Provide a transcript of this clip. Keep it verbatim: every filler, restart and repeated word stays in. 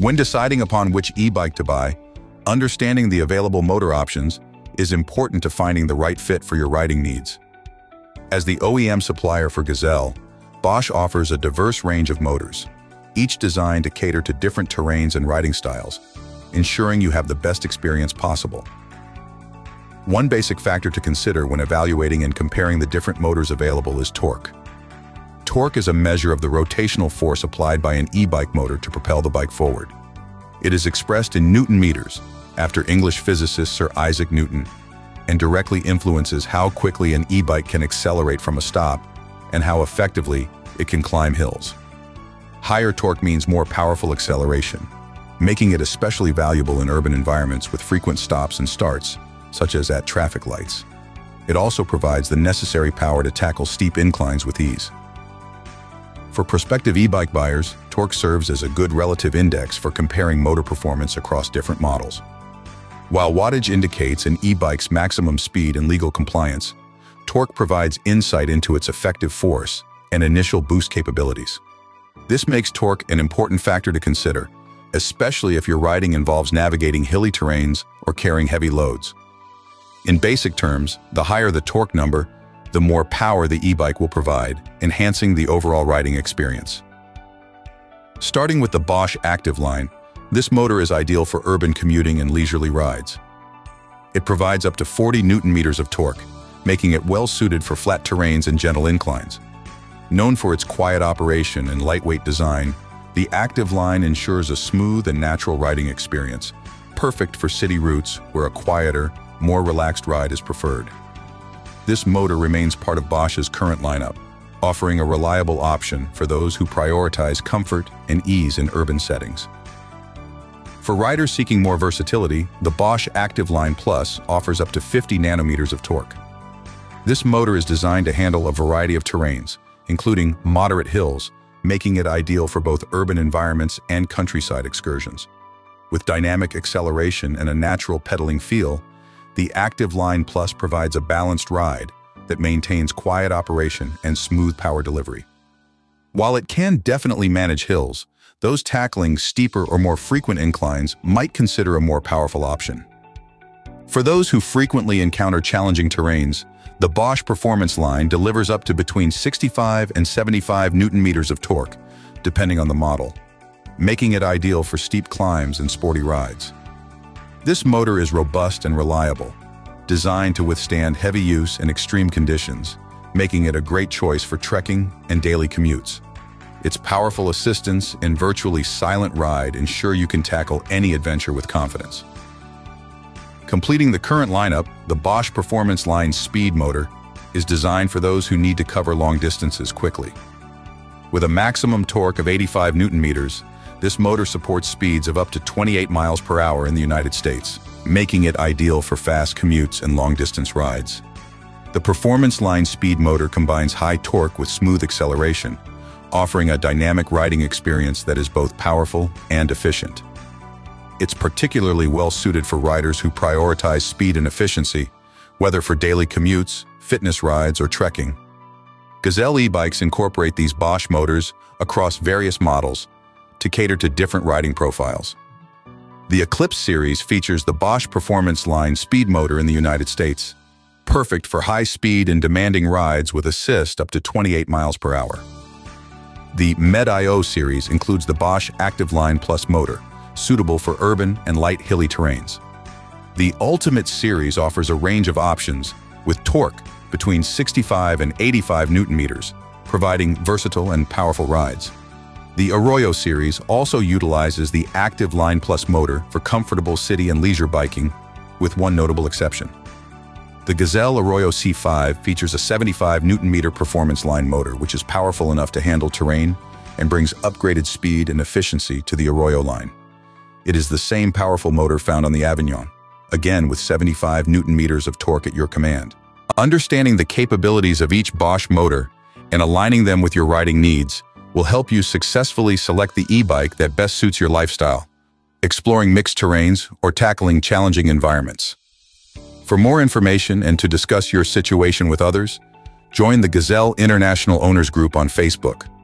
When deciding upon which e-bike to buy, understanding the available motor options is important to finding the right fit for your riding needs. As the O E M supplier for Gazelle, Bosch offers a diverse range of motors, each designed to cater to different terrains and riding styles, ensuring you have the best experience possible. One basic factor to consider when evaluating and comparing the different motors available is torque. Torque is a measure of the rotational force applied by an e-bike motor to propel the bike forward. It is expressed in Newton meters, after English physicist Sir Isaac Newton, and directly influences how quickly an e-bike can accelerate from a stop and how effectively it can climb hills. Higher torque means more powerful acceleration, making it especially valuable in urban environments with frequent stops and starts, such as at traffic lights. It also provides the necessary power to tackle steep inclines with ease. For prospective e-bike buyers, torque serves as a good relative index for comparing motor performance across different models. While wattage indicates an e-bike's maximum speed and legal compliance, torque provides insight into its effective force and initial boost capabilities. This makes torque an important factor to consider, especially if your riding involves navigating hilly terrains or carrying heavy loads. In basic terms, the higher the torque number, the more power the e-bike will provide, enhancing the overall riding experience. Starting with the Bosch Active line, this motor is ideal for urban commuting and leisurely rides. It provides up to forty newton meters of torque, making it well-suited for flat terrains and gentle inclines. Known for its quiet operation and lightweight design, the Active line ensures a smooth and natural riding experience, perfect for city routes where a quieter, more relaxed ride is preferred. This motor remains part of Bosch's current lineup, offering a reliable option for those who prioritize comfort and ease in urban settings. For riders seeking more versatility, the Bosch Active Line Plus offers up to fifty nanometers of torque. This motor is designed to handle a variety of terrains, including moderate hills, making it ideal for both urban environments and countryside excursions. With dynamic acceleration and a natural pedaling feel, the Active Line Plus provides a balanced ride that maintains quiet operation and smooth power delivery. While it can definitely manage hills, those tackling steeper or more frequent inclines might consider a more powerful option. For those who frequently encounter challenging terrains, the Bosch Performance line delivers up to between sixty-five and seventy-five newton meters of torque, depending on the model, making it ideal for steep climbs and sporty rides. This motor is robust and reliable, designed to withstand heavy use in extreme conditions, making it a great choice for trekking and daily commutes. Its powerful assistance and virtually silent ride ensure you can tackle any adventure with confidence. Completing the current lineup, the Bosch Performance Line Speed motor is designed for those who need to cover long distances quickly. With a maximum torque of eighty-five newton meters, this motor supports speeds of up to twenty-eight miles per hour in the United States, making it ideal for fast commutes and long-distance rides. The Performance Line Speed motor combines high torque with smooth acceleration, offering a dynamic riding experience that is both powerful and efficient. It's particularly well-suited for riders who prioritize speed and efficiency, whether for daily commutes, fitness rides, or trekking. Gazelle e-bikes incorporate these Bosch motors across various models to cater to different riding profiles. The Eclipse series features the Bosch Performance Line Speed motor in the United States, perfect for high-speed and demanding rides with assist up to twenty-eight miles per hour. The Med I O series includes the Bosch Active Line Plus motor, suitable for urban and light hilly terrains. The Ultimate series offers a range of options with torque between sixty-five and eighty-five newton meters, providing versatile and powerful rides. The Arroyo series also utilizes the Active Line Plus motor for comfortable city and leisure biking, with one notable exception. The Gazelle Arroyo C five features a seventy-five newton meter performance line motor, which is powerful enough to handle terrain and brings upgraded speed and efficiency to the Arroyo line. It is the same powerful motor found on the Avignon, again with seventy-five newton meters of torque at your command. Understanding the capabilities of each Bosch motor and aligning them with your riding needs will help you successfully select the e-bike that best suits your lifestyle, exploring mixed terrains or tackling challenging environments. For more information and to discuss your situation with others, join the Gazelle International Owners Group on Facebook.